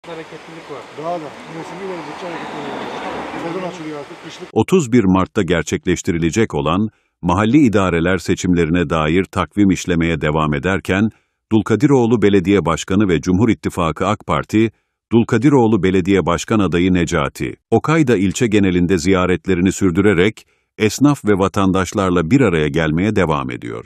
hareketlilik var. Daha da mevsimi gelecekçe hareketlilik. Sezon açılıyor artık. Kışlık 31 Mart'ta gerçekleştirilecek olan mahalli idareler seçimlerine dair takvim işlemeye devam ederken, Dulkadiroğlu Belediye Başkanı ve Cumhur İttifakı AK Parti, Dulkadiroğlu Belediye Başkan adayı Necati Okay da ilçe genelinde ziyaretlerini sürdürerek esnaf ve vatandaşlarla bir araya gelmeye devam ediyor.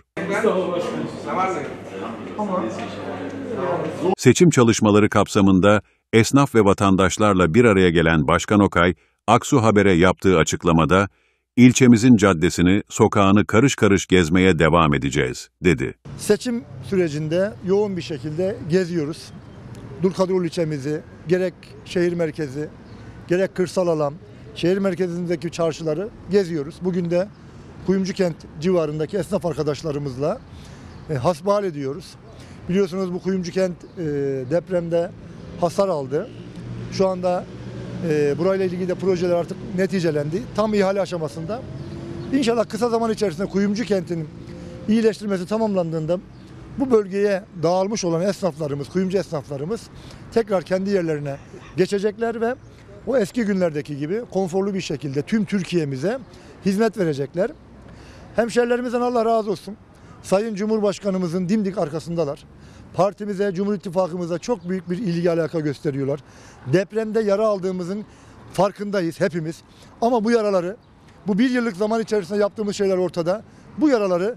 Seçim çalışmaları kapsamında esnaf ve vatandaşlarla bir araya gelen Başkan Okay, Aksu Haber'e yaptığı açıklamada, ilçemizin caddesini, sokağını karış karış gezmeye devam edeceğiz, dedi. seçim sürecinde yoğun bir şekilde geziyoruz. Dulkadiroğlu ilçemizi, gerek şehir merkezi, gerek kırsal alan, şehir merkezindeki çarşıları geziyoruz. Bugün de Kuyumcukent civarındaki esnaf arkadaşlarımızla hasbihal ediyoruz. Biliyorsunuz bu Kuyumcukent depremde hasar aldı. Şu anda burayla ilgili de projeler artık neticelendi. Tam ihale aşamasında. İnşallah kısa zaman içerisinde Kuyumcukent'in iyileştirmesi tamamlandığında bu bölgeye dağılmış olan esnaflarımız, kuyumcu esnaflarımız tekrar kendi yerlerine geçecekler ve o eski günlerdeki gibi konforlu bir şekilde tüm Türkiye'mize hizmet verecekler. Hemşehrilerimizden Allah razı olsun. Sayın Cumhurbaşkanımızın dimdik arkasındalar. Partimize, Cumhur İttifakımıza çok büyük bir ilgi alaka gösteriyorlar. Depremde yara aldığımızın farkındayız hepimiz. Ama bu yaraları, bu bir yıllık zaman içerisinde yaptığımız şeyler ortada. Bu yaraları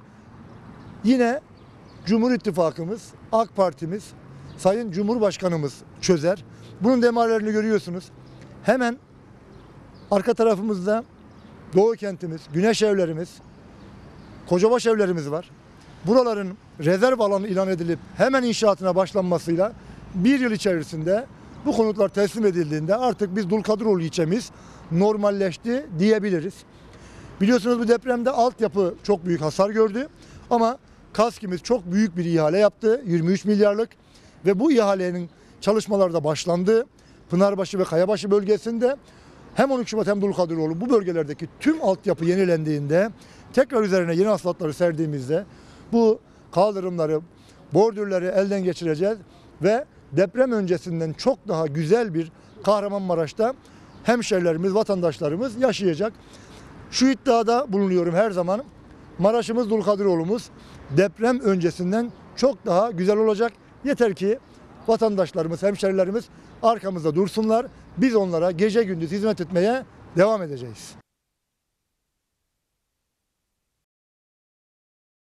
yine Cumhur İttifakımız, AK Partimiz, Sayın Cumhurbaşkanımız çözer. Bunun demarlarını görüyorsunuz. Hemen arka tarafımızda Doğu kentimiz, Güneş evlerimiz, Kocabaş evlerimiz var. Buraların rezerv alanı ilan edilip hemen inşaatına başlanmasıyla bir yıl içerisinde bu konutlar teslim edildiğinde artık biz Dulkadiroğlu ilçemiz normalleşti diyebiliriz. Biliyorsunuz bu depremde altyapı çok büyük hasar gördü ama KASK'imiz çok büyük bir ihale yaptı, 23 milyarlık ve bu ihalenin çalışmaları da başlandı. Pınarbaşı ve Kayabaşı bölgesinde hem 12 Şubat hem Dulkadiroğlu bu bölgelerdeki tüm altyapı yenilendiğinde tekrar üzerine yeni asfaltları serdiğimizde bu kaldırımları, bordürleri elden geçireceğiz ve deprem öncesinden çok daha güzel bir Kahramanmaraş'ta hemşehrilerimiz, vatandaşlarımız yaşayacak. Şu iddiada bulunuyorum her zaman. Maraş'ımız, Dulkadiroğlu'muz deprem öncesinden çok daha güzel olacak. Yeter ki vatandaşlarımız, hemşehrilerimiz arkamızda dursunlar. Biz onlara gece gündüz hizmet etmeye devam edeceğiz.